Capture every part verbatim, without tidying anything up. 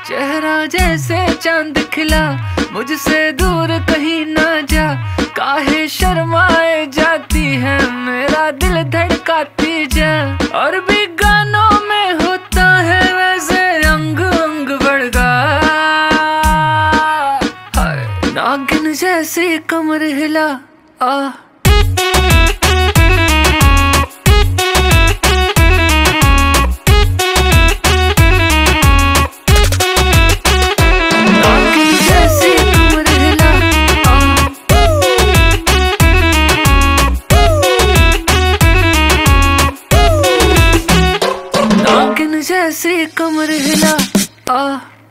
चेहरा जैसे चांद खिला, मुझसे दूर कहीं ना जा। काहे शर्माए जाती है, मेरा दिल धड़काती जा। और भी गानों में होता है वैसे अंग अंग बड़का। नागिन जैसी कमर हिला आ जैसे कमर हिला आ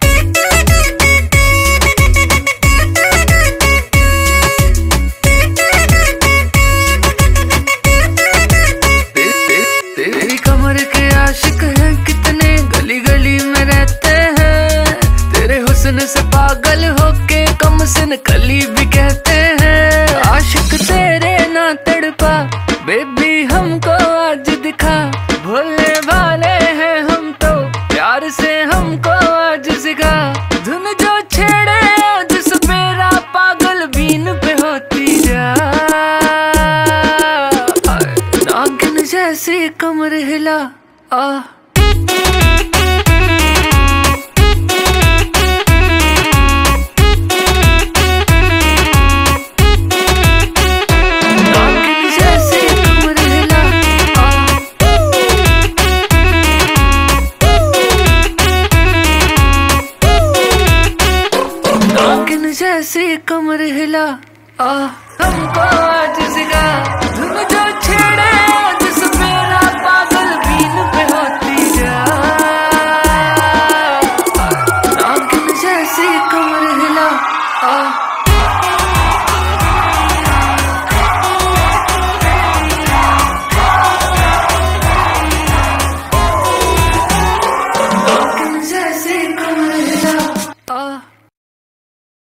तेरी कमर के आशिक हैं कितने, गली गली में रहते हैं। तेरे हुस्न से पागल होके कम सिन कली भी कहते हैं। आशिक तेरे ना तड़पा बेबी हमको आज दिखा। भोले भाले हैं हम तो, प्यार से हमको आज सिखा। धुन जो छेड़े आज सपेरा, पागल बीन पे होती जा। नागिन जैसी कमर हिला आ